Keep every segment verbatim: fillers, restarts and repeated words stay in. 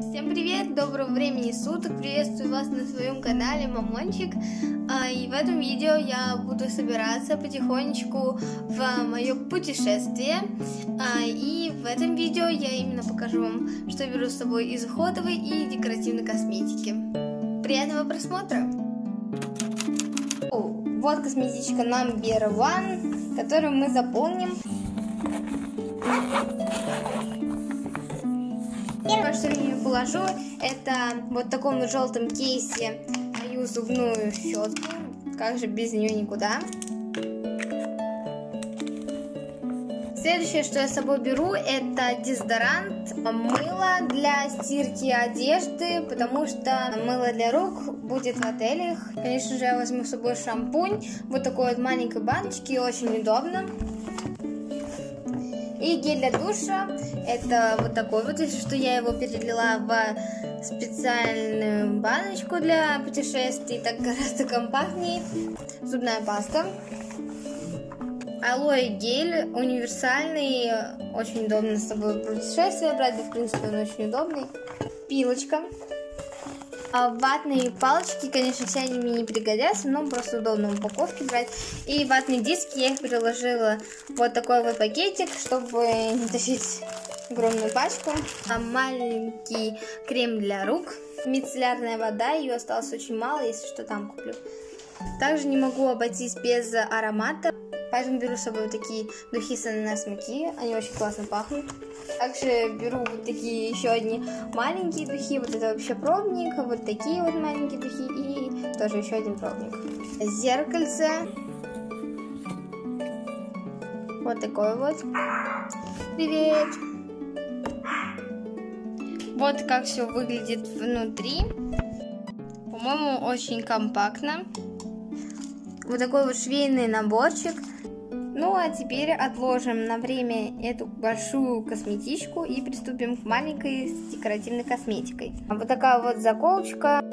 Всем привет, доброго времени суток, приветствую вас на своем канале Мамончик. И в этом видео я буду собираться потихонечку в мое путешествие. И в этом видео я именно покажу вам, что беру с собой из уходовой и декоративной косметики. Приятного просмотра! Вот косметичка номер один, которую мы заполним. Первое, что я в нее положу, это вот в таком желтом кейсе мою зубную щетку. Как же без нее никуда. Следующее, что я с собой беру, это дезодорант, мыло для стирки одежды, потому что мыло для рук будет в отелях. Конечно же, я возьму с собой шампунь, вот такой вот маленькой баночки, очень удобно. И гель для душа, это вот такой вот, если что, я его перелила в специальную баночку для путешествий, так гораздо компактнее. Зубная паста. Алоэ гель, универсальный, очень удобно с собой в путешествие брать, да, в принципе, он очень удобный. Пилочка. А ватные палочки, конечно, все они мне не пригодятся, но просто удобно в упаковке брать. И ватные диски, я их приложила в вот такой вот пакетик, чтобы не тащить огромную пачку. А маленький крем для рук, мицеллярная вода, ее осталось очень мало, если что, там куплю. Также не могу обойтись без аромата, поэтому беру с собой вот такие духи с ананас маки, они очень классно пахнут. Также беру вот такие еще одни маленькие духи, вот это вообще пробник, вот такие вот маленькие духи и тоже еще один пробник. Зеркальце. Вот такой вот. Привет! Вот как все выглядит внутри. По-моему, очень компактно. Вот такой вот швейный наборчик. Ну а теперь отложим на время эту большую косметичку и приступим к маленькой с декоративной косметикой. Вот такая вот заколочка.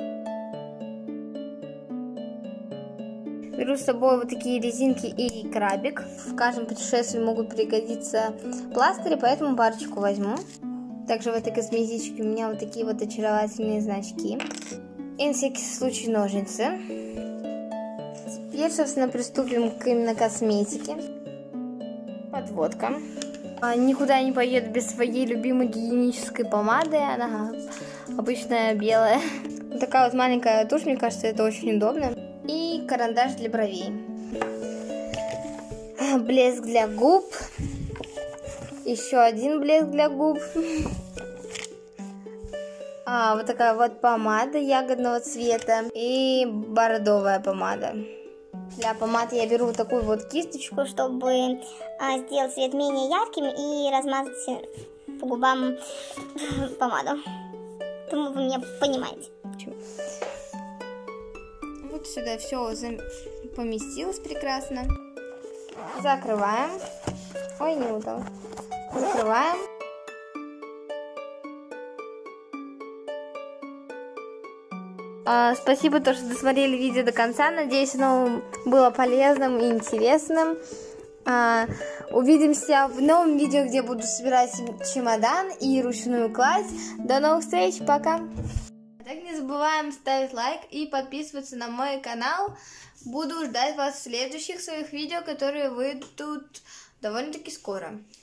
Беру с собой вот такие резинки и крабик. В каждом путешествии могут пригодиться пластыри, поэтому парочку возьму. Также в этой косметичке у меня вот такие вот очаровательные значки. И на всякий случай ножницы. Теперь, собственно, приступим к именно косметике. Подводка. А, никуда не поеду без своей любимой гигиенической помады. Она обычная белая. Вот такая вот маленькая тушь, мне кажется, это очень удобно. И карандаш для бровей. Блеск для губ. Еще один блеск для губ. А, вот такая вот помада ягодного цвета. И бордовая помада. Для помады я беру вот такую вот кисточку, чтобы а, сделать цвет менее ярким и размазать по губам помаду. Думаю, вы меня понимаете. Вот сюда все поместилось прекрасно. Закрываем. Ой, не удалось. Закрываем. Спасибо, то, что досмотрели видео до конца. Надеюсь, оно было полезным и интересным. Увидимся в новом видео, где буду собирать чемодан и ручную кладь. До новых встреч, пока! Так, не забываем ставить лайк и подписываться на мой канал. Буду ждать вас в следующих своих видео, которые выйдут довольно-таки скоро.